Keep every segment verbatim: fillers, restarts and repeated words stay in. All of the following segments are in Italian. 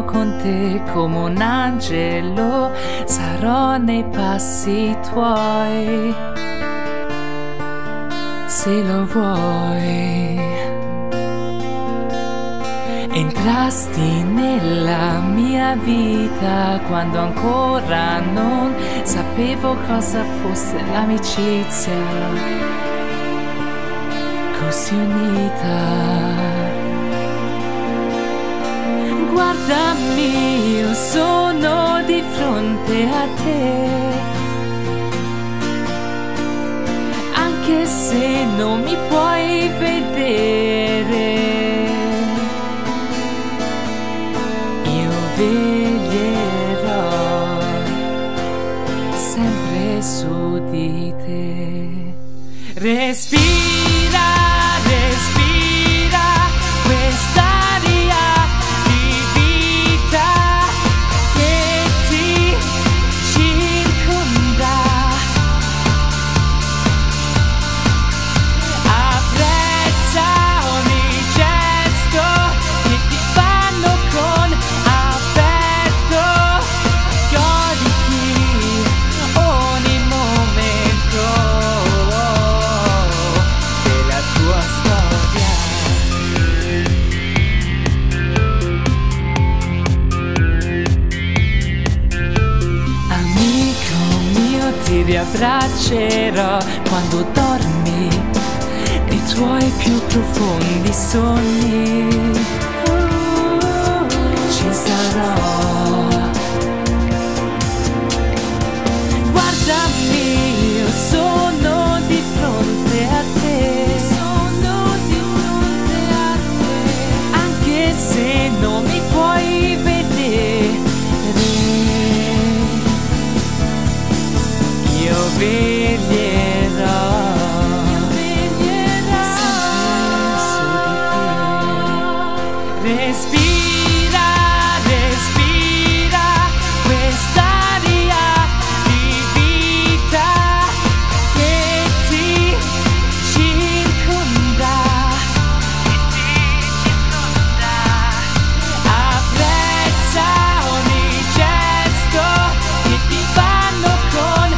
camminerò con te come un angelo, sarò nei passi tuoi, se lo vuoi. Entrasti nella mia vita quando ancora non sapevo cosa fosse l'amicizia così unita. Guardami, io sono di fronte a te, anche se non mi puoi vedere. Veglierò sempre su di te. Respira, respira quest'aria di vita che ti circonda. Apprezza ogni gesto che ti fanno con ti riabbraccerò quando dormi nei tuoi più profondi sogni. Ci sarò. Guardami, io sono di fronte a te, sono di fronte a te, anche se non mi puoi vedere. Io veglierò, io veglierò sempre su di te. Respira, respira quest'aria di vita che ti circonda, che ti circonda. Apprezza ogni gesto che ti fanno con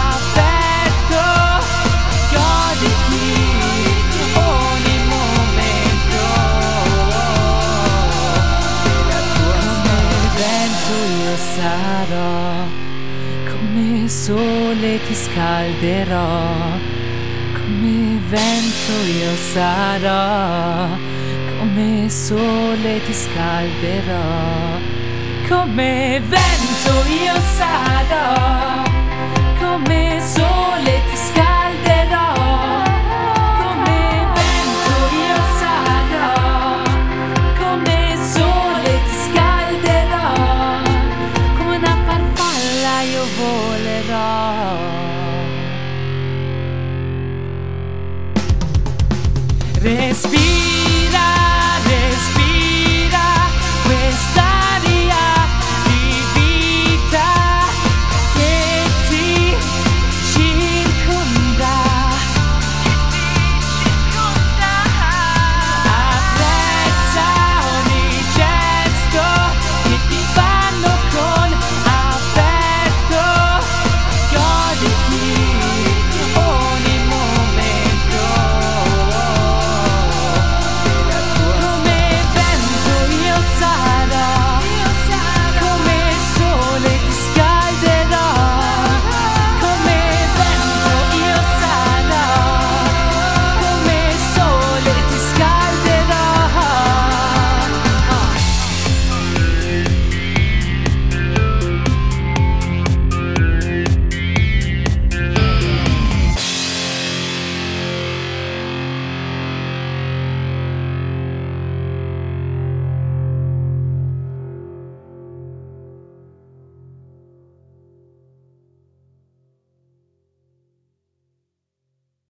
sarò, come sole ti scalderò, come vento io sarò, come sole ti scalderò, come vento io sarò, come sole ti scalderò, come vento io sarò, come sole ti scalderò, come una farfalla io volerò. Respira.